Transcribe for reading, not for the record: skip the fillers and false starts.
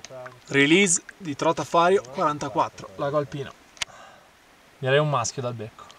Release di Trotafario 44, lago alpino. Direi un maschio dal becco.